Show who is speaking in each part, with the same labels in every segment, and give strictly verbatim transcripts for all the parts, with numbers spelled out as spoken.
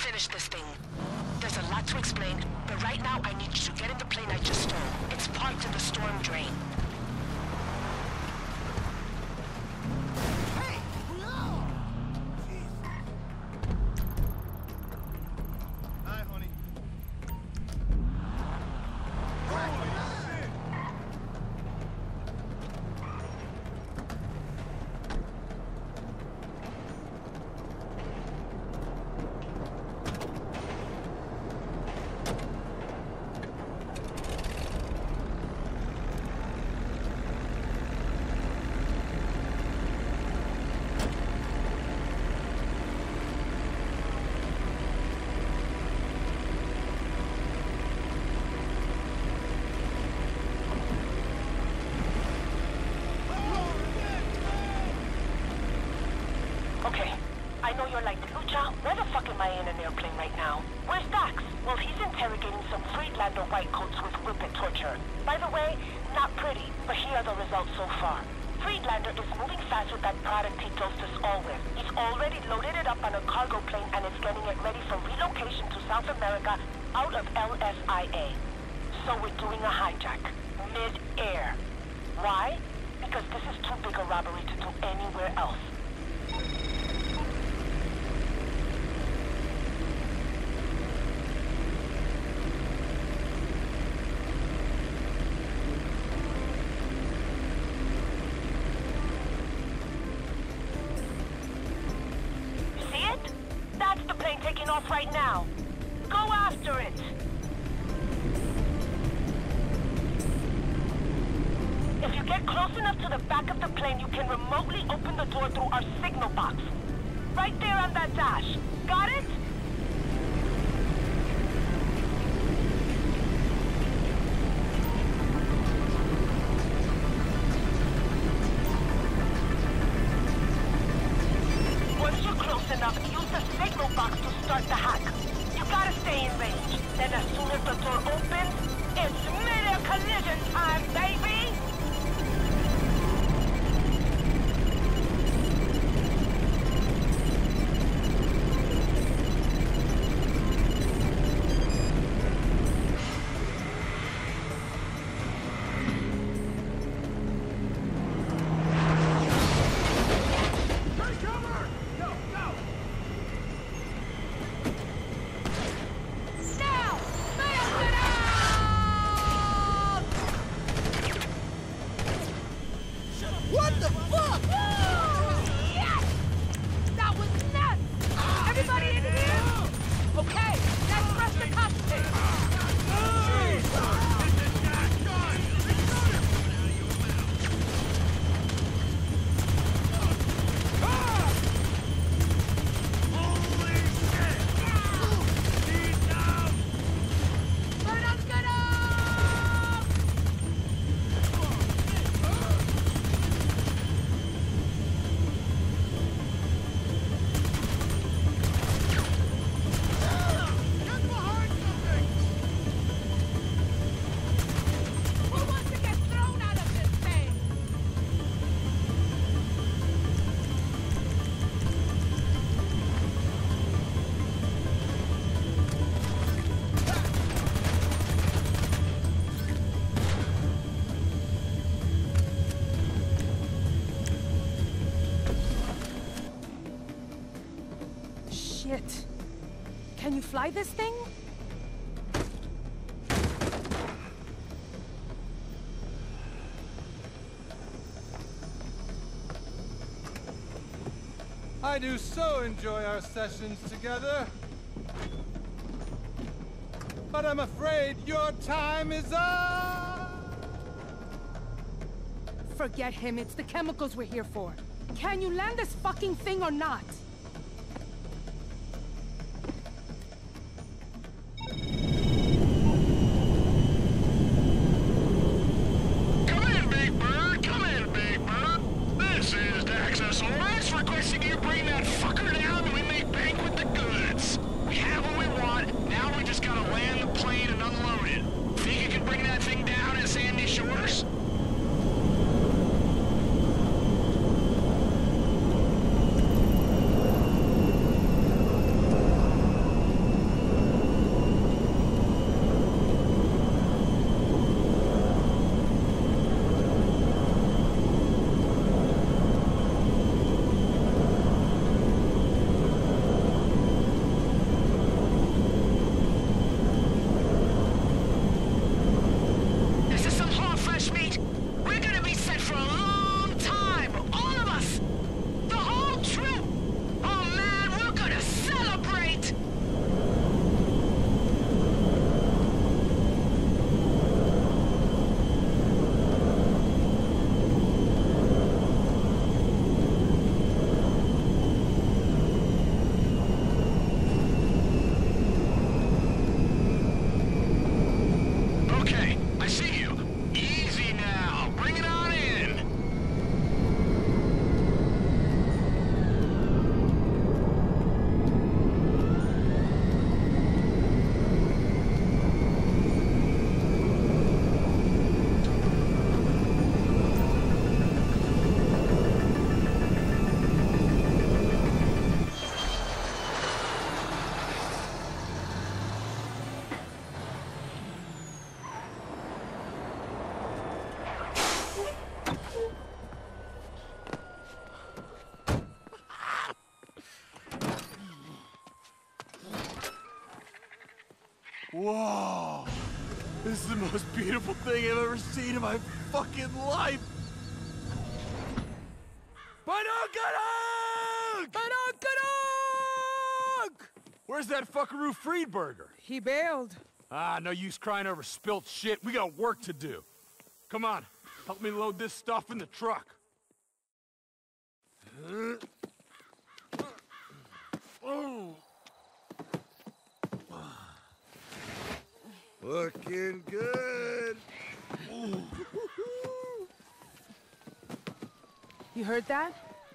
Speaker 1: finish this thing. There's a lot to explain, but right now I need you to get in the plane I just stole. It's parked in the storm drain.
Speaker 2: Hey! No! Hi, honey. Holy shit!
Speaker 1: Okay, I know you're like, Lucha, where the fuck am I in an airplane right now? Where's Dax? Well, he's interrogating some Friedlander whitecoats with whippet torture. By the way, not pretty, but here are the results so far. Friedlander is moving fast with that product he dosed us all with. He's already loaded it up on a cargo plane and is getting it ready for relocation to South America out of L S I A. So we're doing a hijack. Mid-air. Why? Because this is too big a robbery to do anywhere else. Taking off right now. Go after it! If you get close enough to the back of the plane, you can remotely open the door through our signal box. Right there on that dash. Got it? Once you're close enough, use the signal box to start the hack. You gotta stay in range. Then as soon as the door opens, it's mid-air collision time, baby!
Speaker 3: Shit. Can you fly this thing?
Speaker 4: I do so enjoy our sessions together. But I'm afraid your time is up!
Speaker 3: Forget him, it's the chemicals we're here for. Can you land this fucking thing or not?
Speaker 5: Whoa! This is the most beautiful thing I've ever seen in my fucking life! Badunkanunk!
Speaker 3: Badunkanunk!
Speaker 5: Where's that fuckaroo Friedberger?
Speaker 3: He bailed.
Speaker 5: Ah, no use crying over spilt shit. We got work to do. Come on, help me load this stuff in the truck. Oh. Looking good.
Speaker 3: You heard that?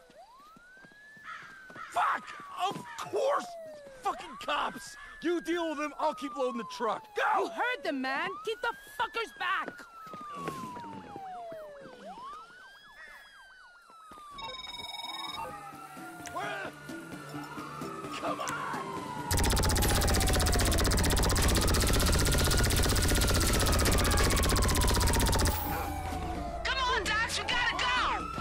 Speaker 5: Fuck! Of course! Fucking cops! You deal with them, I'll keep loading the truck. Go!
Speaker 3: You heard them, man! Keep the fuckers back!
Speaker 5: Come on!
Speaker 1: Come on, Dax, we gotta go!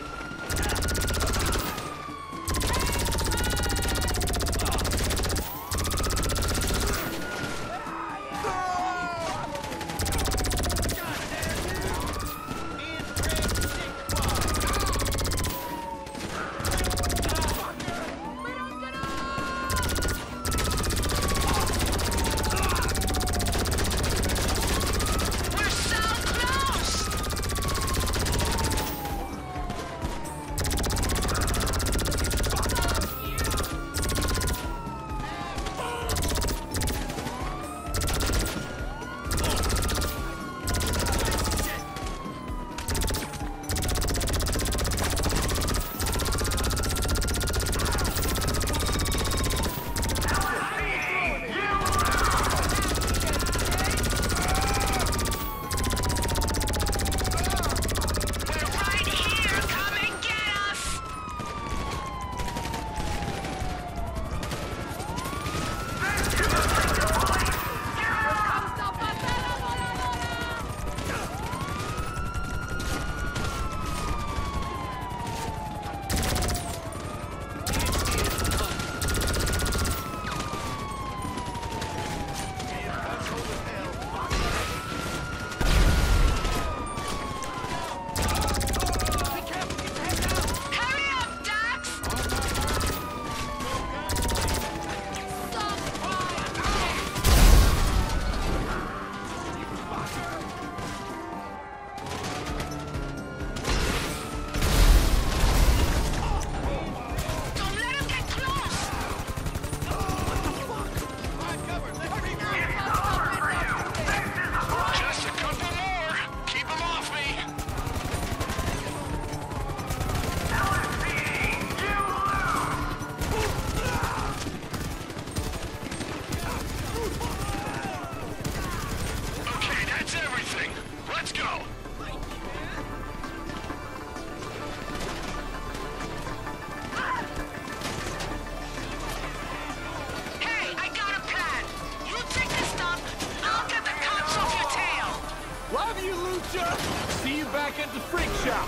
Speaker 5: See you back at the freak shop.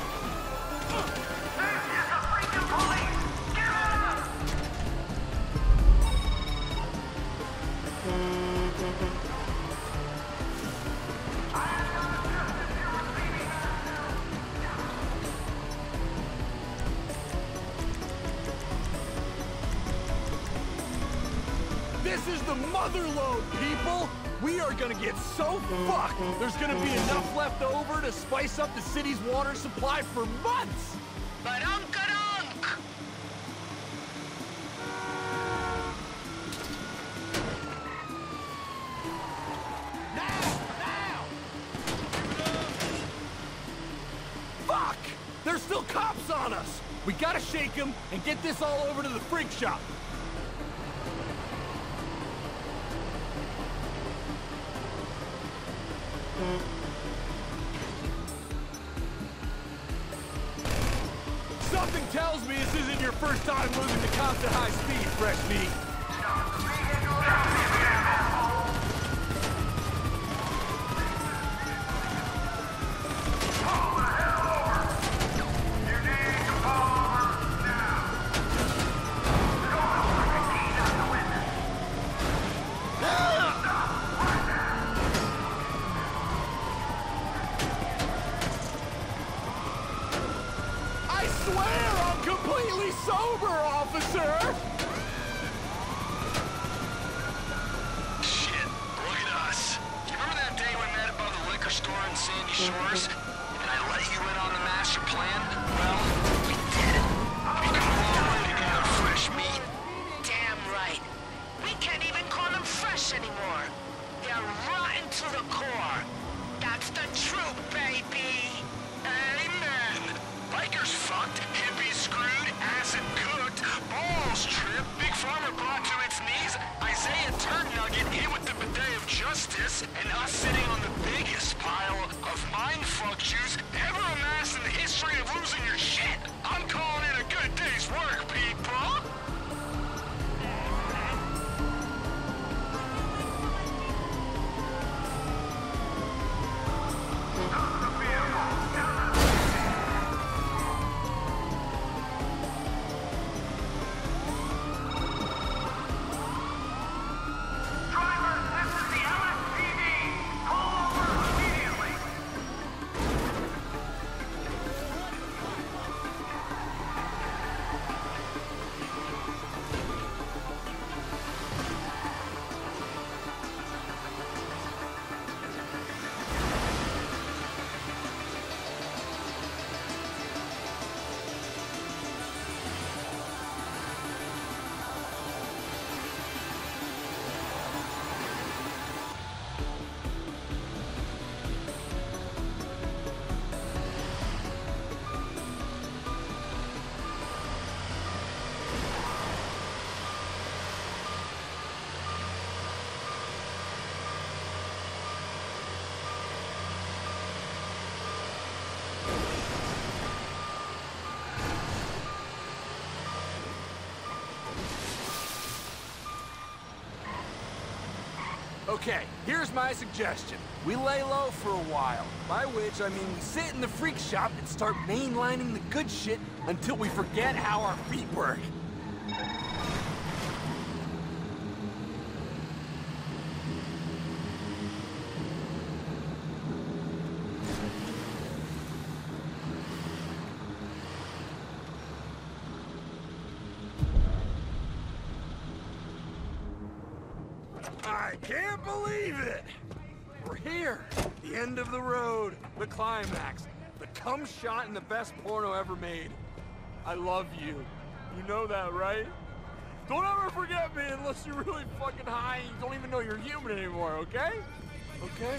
Speaker 5: This is the mother load, people! We are gonna get so fucked, there's gonna be enough left over to spice up the city's water supply for months!
Speaker 1: Badunkanunk!
Speaker 5: Now! Now! Fuck! There's still cops on us! We gotta shake them and get this all over to the freak shop. Something tells me this isn't your first time moving the cops at high speed, fresh meat.
Speaker 6: shores, and I let you in on the master plan, well, we did it. We've come a long way together, fresh meat.
Speaker 1: Damn right. We can't even call them fresh anymore. They're rotten to the core. That's the truth, baby.
Speaker 6: Amen. Bikers fucked, hippies screwed, acid cooked, balls tripped, Big Pharma brought to its knees, Isaiah Turd Nugget hit with the bidet of justice, and us sitting on the biggest pile of mindfuck juice ever amassed in the history of losing your shit. I'm calling it a good day's work, people.
Speaker 5: Okay, here's my suggestion. We lay low for a while, by which I mean we sit in the freak shop and start mainlining the good shit until we forget how our feet work. I can't believe it! We're here! The end of the road, the climax, the cum shot in the best porno ever made. I love you. You know that, right? Don't ever forget me unless you're really fucking high and you don't even know you're human anymore, okay? Okay?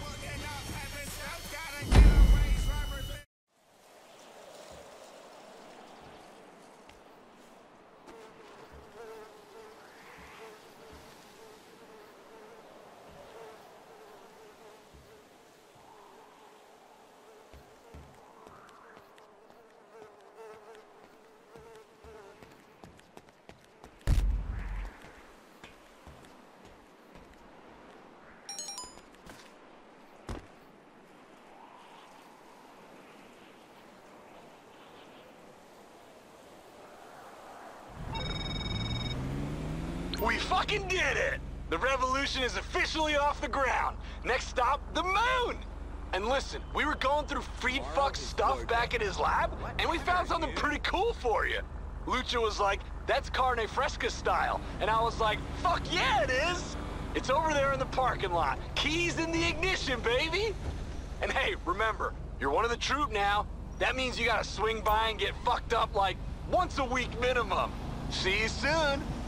Speaker 6: We fucking did it! The revolution is officially off the ground. Next stop, the moon! And listen, we were going through free fuck stuff back at his lab, and we found something pretty cool for you. Lucha was like, that's carne fresca style. And I was like, fuck yeah, it is! It's over there in the parking lot. Keys in the ignition, baby! And hey, remember, you're one of the troop now. That means you gotta swing by and get fucked up like once a week minimum. See you soon!